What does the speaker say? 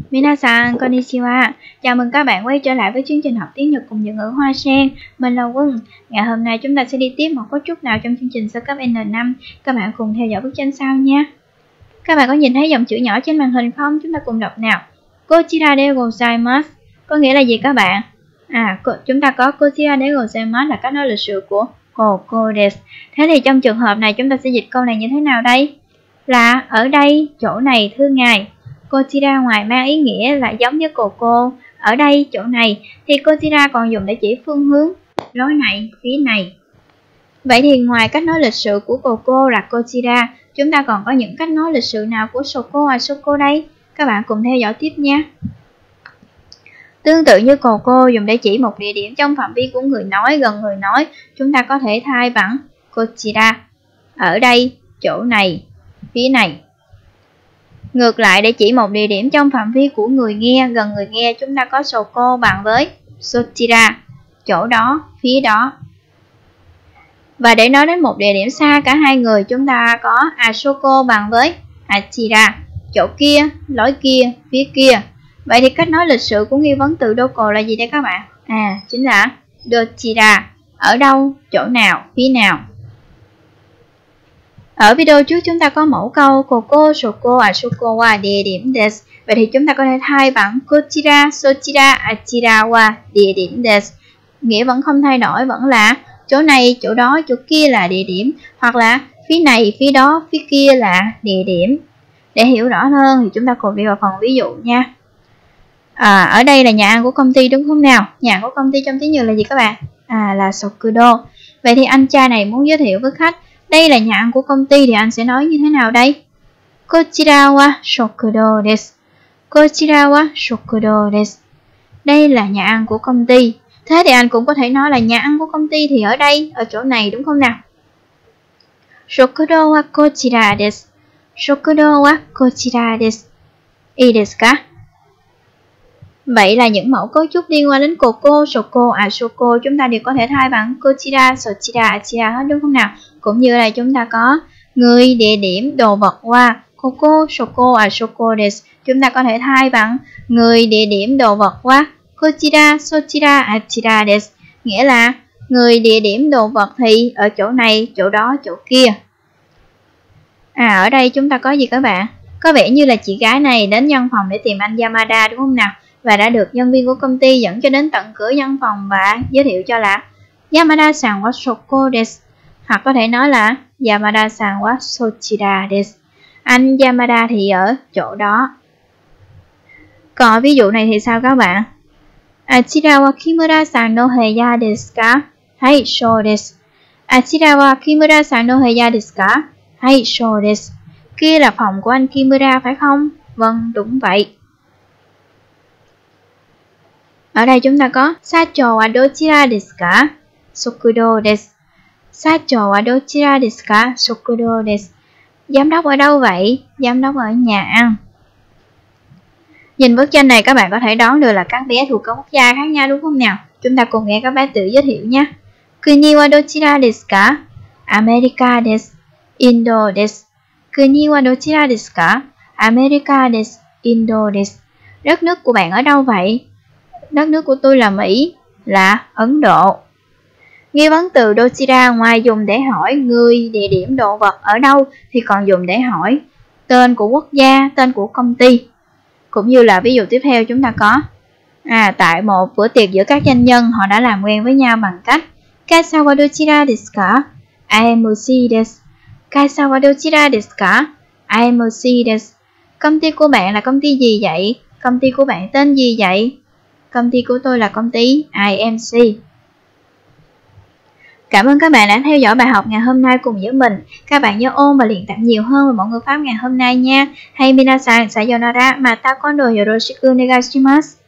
Minasan, konnichiwa. Chào mừng các bạn quay trở lại với chương trình học tiếng Nhật cùng từ ngữ Hoa Sen. Mình là Quân. Ngày hôm nay chúng ta sẽ đi tiếp một cấu trúc nào trong chương trình sơ cấp N5. Các bạn cùng theo dõi bức tranh sau nha. Các bạn có nhìn thấy dòng chữ nhỏ trên màn hình không? Chúng ta cùng đọc nào. Kochira de gozaimasu. Có nghĩa là gì các bạn? Chúng ta có Kochira de gozaimasu là cách nói lịch sự của koko desu. Thế thì trong trường hợp này chúng ta sẽ dịch câu này như thế nào đây? Là ở đây, chỗ này, thưa ngài. Kochira ngoài mang ý nghĩa là giống với koko, ở đây, chỗ này, thì kochira còn dùng để chỉ phương hướng, lối này, phía này. Vậy thì ngoài cách nói lịch sự của koko là kochira, chúng ta còn có những cách nói lịch sự nào của soko và soko đây? Các bạn cùng theo dõi tiếp nha. Tương tự như koko dùng để chỉ một địa điểm trong phạm vi của người nói, gần người nói, chúng ta có thể thay bằng kochira, ở đây, chỗ này, phía này. Ngược lại, để chỉ một địa điểm trong phạm vi của người nghe, gần người nghe, chúng ta có soko bằng với sochira, chỗ đó, phía đó. Và để nói đến một địa điểm xa cả hai người, chúng ta có asoko bằng với achira, chỗ kia, lối kia, phía kia. Vậy thì cách nói lịch sự của nghi vấn từ doko là gì đây các bạn? Chính là dochira, ở đâu, chỗ nào, phía nào. Ở video trước chúng ta có mẫu câu koko, soko, asoko wa địa điểm desu. Vậy thì chúng ta có thể thay bằng kochira, sochira, achira wa địa điểm desu. Nghĩa vẫn không thay đổi, vẫn là chỗ này, chỗ đó, chỗ kia là địa điểm. Hoặc là phía này, phía đó, phía kia là địa điểm. Để hiểu rõ hơn thì chúng ta cùng đi vào phần ví dụ nha. Ở đây là nhà ăn của công ty đúng không nào? Nhà của công ty trong tiếng Nhật là gì các bạn? Là sokudo. Vậy thì anh trai này muốn giới thiệu với khách đây là nhà ăn của công ty thì anh sẽ nói như thế nào đây? Kochira wa shokudo desu. Kochira wa shokudo desu. Đây là nhà ăn của công ty. Thế thì anh cũng có thể nói là nhà ăn của công ty thì ở đây, ở chỗ này đúng không nào? Shokudo wa kochira desu. Shokudo wa kochira desu. Ii desu ka? Vậy là những mẫu cấu trúc liên quan đến koko, soko, asoko chúng ta đều có thể thay bằng kochira, sochira, achira hết đúng không nào? Cũng như là chúng ta có người, địa điểm, đồ vật wa koko, soko, asoko desu. Chúng ta có thể thay bằng người, địa điểm, đồ vật wa kochira, sochira, achira desu. Nghĩa là người, địa điểm, đồ vật thì ở chỗ này, chỗ đó, chỗ kia. Ở đây chúng ta có gì các bạn? Có vẻ như là chị gái này đến văn phòng để tìm anh Yamada đúng không nào? Và đã được nhân viên của công ty dẫn cho đến tận cửa văn phòng và giới thiệu cho là Yamada-san wa soko desu. Hoặc có thể nói là Yamada-san wa sochira desu. Anh Yamada thì ở chỗ đó. Còn ví dụ này thì sao các bạn? Achira wa Kimura-san no heya desu ka? Hai, shou desu. Achira wa Kimura-san no heya desu ka? Hai, shou desu. Kia là phòng của anh Kimura phải không? Vâng, đúng vậy. Ở đây chúng ta có Sacho wa dochira desu ka? Sokudo desu. Sacho wa dochira desu ka? Sokudo desu. Giám đốc ở đâu vậy? Giám đốc ở nhà ăn. Nhìn bức tranh này các bạn có thể đoán được là các bé thuộc các quốc gia khác nhau đúng không nào? Chúng ta cùng nghe các bé tự giới thiệu nhé. Kuni wa dochira desu ka? America desu. Indo desu. Kuni wa dochira desu ka? America desu. Indo desu. Đất nước của bạn ở đâu vậy? Đất nước của tôi là Mỹ, là Ấn Độ. Nghi vấn từ dochira ngoài dùng để hỏi người, địa điểm, đồ vật ở đâu thì còn dùng để hỏi tên của quốc gia, tên của công ty. Cũng như là ví dụ tiếp theo chúng ta có tại một bữa tiệc giữa các doanh nhân họ đã làm quen với nhau bằng cách Kaisa wa dochira desu ka? Aemushi desu. Kaisa wa dochira desu ka? Aemushi desu. Công ty của bạn là công ty gì vậy? Công ty của bạn tên gì vậy? Công ty của tôi là công ty IMC. Cảm ơn các bạn đã theo dõi bài học ngày hôm nay cùng với mình. Các bạn nhớ ôn và luyện tập nhiều hơn về mẫu ngữ pháp ngày hôm nay nha. Hay minasan sayonara, mata kondo yoroshiku onegaishimasu.